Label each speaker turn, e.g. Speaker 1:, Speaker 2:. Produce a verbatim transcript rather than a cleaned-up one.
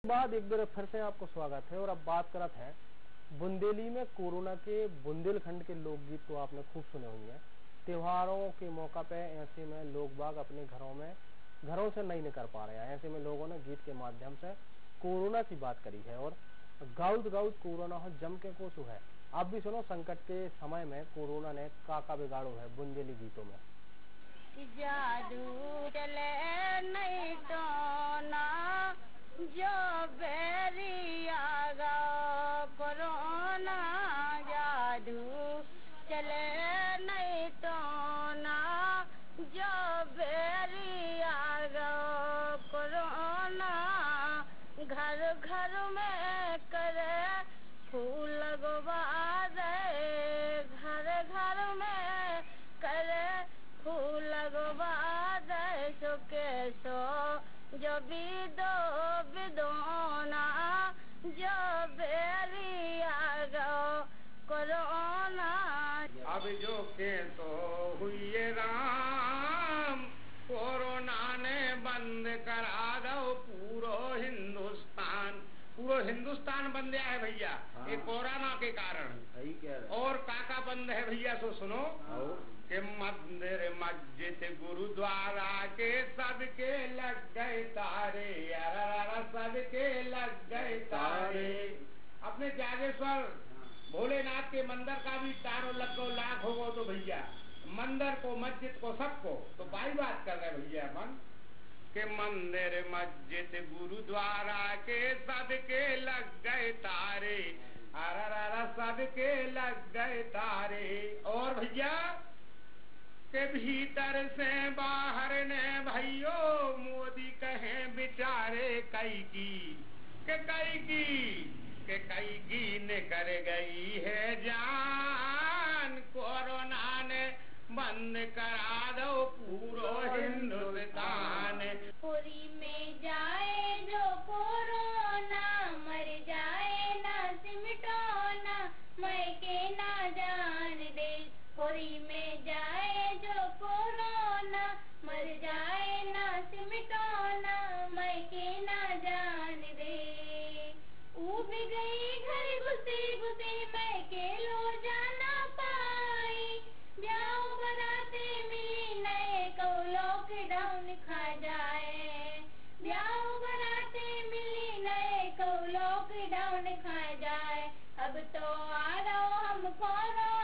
Speaker 1: बाद एक बार फिर से आपको स्वागत है। और अब बात करत है बुंदेली में कोरोना के बुंदेलखंड के लोकगीत तो आपने खूब सुने होंगे। त्योहारों के मौका पे ऐसे में लोग बाग अपने घरों में घरों से नहीं निकल पा रहे हैं। ऐसे में लोगों ने गीत के माध्यम से कोरोना की बात करी है और गाउत गाउत कोरोना हो जम के कोसु है। आप भी सुनो संकट के समय में कोरोना ने काका बिगाड़ो है बुंदेली गीतों में।
Speaker 2: जादू चले नहीं तो ना जो बेरी आगा कोरोना, जादू चले नहीं तो ना जो बेरी आगा कोरोना, घर घर में करे फूल लगवा दे, घर घर में करे फूल लगवा दे, सो के सो जो बिदो बिदोना जो बेरी आ गो कोरोना।
Speaker 3: अब जो के तो हुई राम, कोरोना ने बंद करा दो पूरो हिंदुस्तान। पूरा हिंदुस्तान बंद है भैया। हाँ। ये कोरोना के कारण। सही कह रहे। और काका बंद है भैया, सो सुनो कि मंदिर मस्जिद गुरुद्वारा के सबके लग गए तारे, यारा सबके लग गए तारे। अपने जागेश्वर भोलेनाथ के मंदिर का भी तारो लगो लाख होगो तो भैया, मंदिर को मस्जिद को सबको तो बाई बात कर रहे भैया अपन के मंदिर मस्जिद गुरुद्वारा के सबके लग गए तारे, अरे सबके लग गए तारे। और भैया के भीतर से बाहर ने भैयो मोदी कहे बिचारे कई की के कई की के कई की ने कर गई है जान, कोरोना ने बंद करा दो पूरो हिंदुस्तान।
Speaker 2: पूरी में जाए जो कोरोना, मर जाए ना सिमटोना, मैं के ना जान दे। पूरी में जाए जो कोरोना, मर जाए ना सिमटोना, मैं के ना जान दे। उब गई घर घुसे घुसे, मैं के लो जाना पाई, ब्याह बराते मिली नए को लॉकडाउन खा जाए, ब्याह बराते मिली नए को लॉकडाउन खा जाए। अब तो आ रहा हम कोरोना